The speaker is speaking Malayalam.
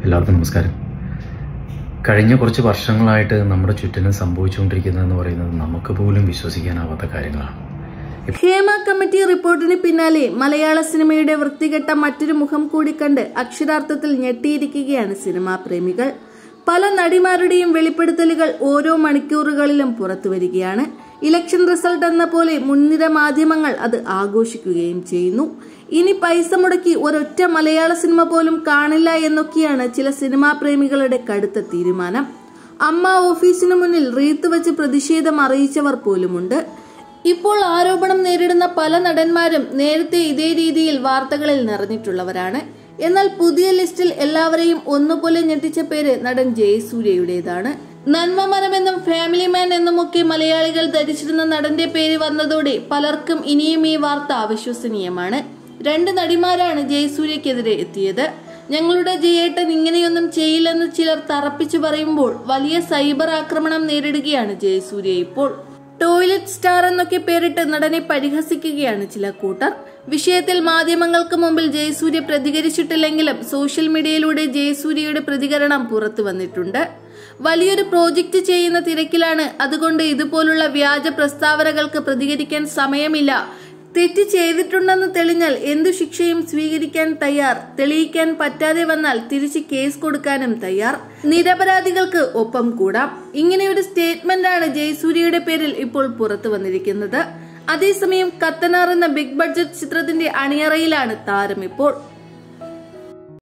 എല്ലാവർക്കും നമസ്കാരം. കഴിഞ്ഞ കുറച്ച് വർഷങ്ങളായിട്ട് നമ്മുടെ ചുറ്റിനും സംഭവിച്ചുകൊണ്ടിരിക്കുന്നതെന്ന് പറയുന്നത് നമുക്ക് പോലും വിശ്വസിക്കാനാവാത്ത കാര്യങ്ങളാണ്. ഹേമ കമ്മിറ്റി റിപ്പോർട്ടിന് പിന്നാലെ മലയാള സിനിമയുടെ വൃത്തികെട്ട മറ്റൊരു മുഖം കൂടി കണ്ട് അക്ഷരാർത്ഥത്തിൽ ഞെട്ടിയിരിക്കുകയാണ് സിനിമാ പ്രേമികൾ. പല നടിമാരുടെയും വെളിപ്പെടുത്തലുകൾ ഓരോ മണിക്കൂറുകളിലും പുറത്തുവരികയാണ്. ഇലക്ഷൻ റിസൾട്ട് എന്ന പോലെ മുൻനിര മാധ്യമങ്ങൾ അത് ആഘോഷിക്കുകയും ചെയ്യുന്നു. ഇനി പൈസ മുടക്കി ഒരൊറ്റ മലയാള സിനിമ പോലും കാണില്ല എന്നൊക്കെയാണ് ചില സിനിമാ പ്രേമികളുടെ കടുത്ത തീരുമാനം. അമ്മ ഓഫീസിനു മുന്നിൽ റീത്ത് വെച്ച് പ്രതിഷേധം അറിയിച്ചവർ പോലുമുണ്ട്. ഇപ്പോൾ ആരോപണം നേരിടുന്ന പല നടന്മാരും നേരത്തെ ഇതേ രീതിയിൽ വാർത്തകളിൽ നിറഞ്ഞിട്ടുള്ളവരാണ്. എന്നാൽ പുതിയ ലിസ്റ്റിൽ എല്ലാവരെയും ഒന്നുപോലെ ഞെട്ടിച്ച പേര് നടൻ ജയസൂര്യയുടേതാണ്. നന്മമരമെന്നും ഫാമിലി മാൻ എന്നുമൊക്കെ മലയാളികൾ ധരിച്ചിരുന്ന നടന്റെ പേര് വന്നതോടെ പലർക്കും ഇനിയും ഈ വാർത്ത അവിശ്വസനീയമാണ്. 2 നടിമാരാണ് ജയസൂര്യക്കെതിരെ എത്തിയത്. ഞങ്ങളുടെ ജയേട്ടൻ ഇങ്ങനെയൊന്നും ചെയ്യില്ലെന്ന് ചിലർ തറപ്പിച്ചു പറയുമ്പോൾ വലിയ സൈബർ ആക്രമണം നേരിടുകയാണ് ജയസൂര്യ ഇപ്പോൾ. ടോയ്ലറ്റ് സ്റ്റാർ എന്നൊക്കെ പേരിട്ട് നടനെ പരിഹസിക്കുകയാണ് ചില കൂട്ടർ. വിഷയത്തിൽ മാധ്യമങ്ങൾക്ക് മുമ്പിൽ ജയസൂര്യ പ്രതികരിച്ചിട്ടില്ലെങ്കിലും സോഷ്യൽ മീഡിയയിലൂടെ ജയസൂര്യയുടെ പ്രതികരണം പുറത്തു വന്നിട്ടുണ്ട്. വലിയൊരു പ്രോജക്റ്റ് ചെയ്യുന്ന തിരക്കിലാണ്, അതുകൊണ്ട് ഇതുപോലുള്ള വ്യാജ പ്രസ്താവനകൾക്ക് പ്രതികരിക്കാൻ സമയമില്ല. തെറ്റ് ചെയ്തിട്ടുണ്ടെന്ന് തെളിഞ്ഞാൽ എന്തു ശിക്ഷയും സ്വീകരിക്കാൻ തയ്യാർ. തെളിയിക്കാൻ പറ്റാതെ വന്നാൽ തിരിച്ച് കേസ് കൊടുക്കാനും തയ്യാർ. നിരപരാധികൾക്ക് ഒപ്പം കൂടാം. ഇങ്ങനെയൊരു സ്റ്റേറ്റ്മെന്റാണ് ജയസൂര്യയുടെ പേരിൽ ഇപ്പോൾ പുറത്തു വന്നിരിക്കുന്നത്. അതേസമയം കത്തനാർ എന്ന ബിഗ് ബഡ്ജറ്റ് ചിത്രത്തിന്റെ അണിയറയിലാണ് താരം ഇപ്പോൾ.